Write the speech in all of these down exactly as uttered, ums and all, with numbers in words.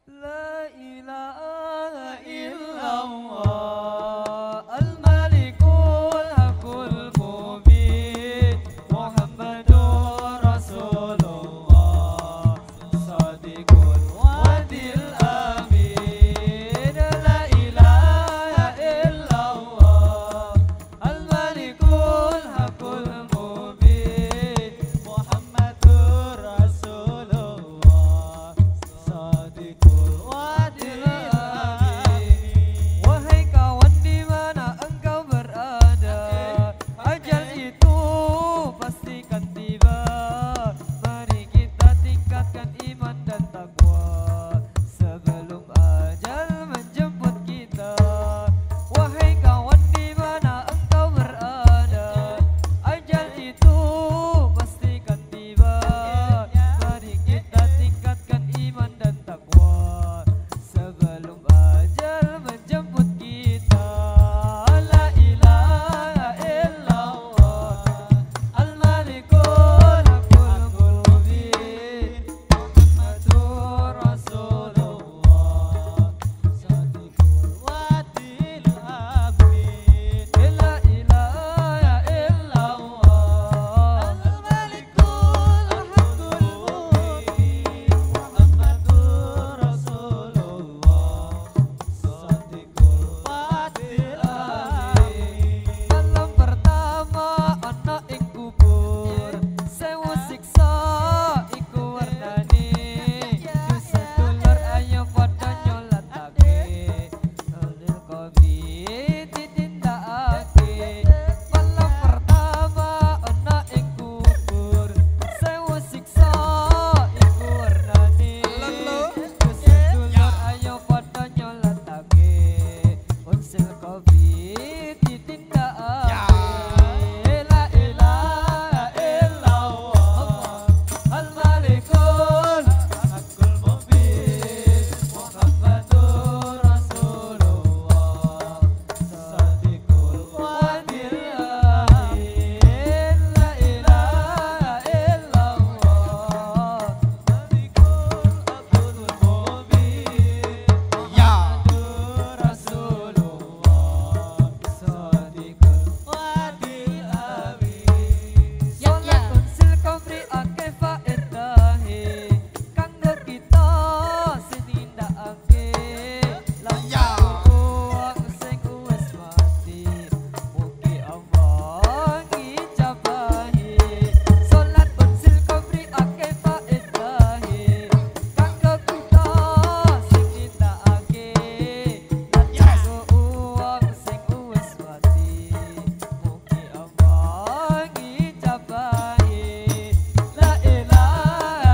La ilaha illallah Al-Malikul Hakul Mubin Muhammadur Rasulullah Sadiqul Wadil Amin La ilaha illallah Al-Malikul Hakul Mubin Muhammadur Rasulullah Sadiqul Wadil Amin. Wahai kawan di mana engkau berada, ajal itu pastikan tiba. Mari kita tingkatkan iman dan takwa sebelum ajal menjemput kita. Wahai kawan di mana engkau berada, ajal itu pastikan tiba. Mari kita tingkatkan iman dan takwa sebelum ajal menjemput kita. La ilaha illallah Al-Malikul Hakul Mubin Muhammadur Rasulullah Sadiqul Wadil Amin. La ilaha illallah Al-Malikul Hakul Mubin Muhammadur Rasulullah Sadiqul Wadil Amin. Malam pertama ana ing kubur, sewu siksa iku wernane. Sedulur ayo padha nyolatake, nolil covid ditindakake. Malam pertama ana ing kubur, sewu siksa iku wernane. Sedulur ayo padha nyolatake, unsil covid ditindakake. La ilaha illallah Al-Malikul Hakul Mubin Muhammadur Rasulullah Sadiqul Wadil Amin. La ilaha illallah Malikul Hakul Mubin Muhammadur Rasulullah Sadiqul Wadil Amin. Salatun sil kofri ake faedahe kanggo kita sing nindakake lan uang sing wis mati mugi Allah ngijabahi. Salatun sil kofri ake faedahe kanggo kita sing nindakake lan uang sing wis mati mugi Allah ngijabahi. La ilaha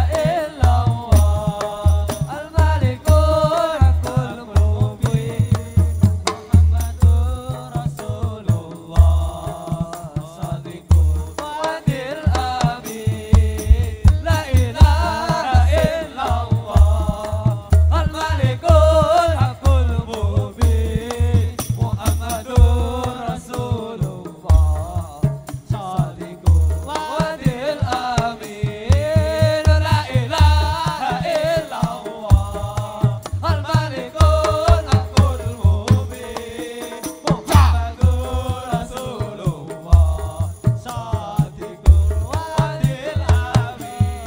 illallah Al-Malikul Hakul Mubin Muhammadur Rasulullah Sadiqul Wadil Amin. La ilaha illallah Al-Malikul Hakul Mubin Muhammadur Rasulullah Sadiqul Wadil Amin. La ilaha illallah Al-Malikul Hakul Mubin Muhammadur Rasulullah Sadiqul Wadil Amin.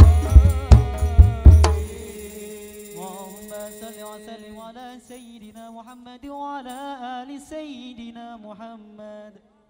Allahumma salli wa sallim ala Sayyidina Muhammad wa ala ali Sayyidina Muhammad.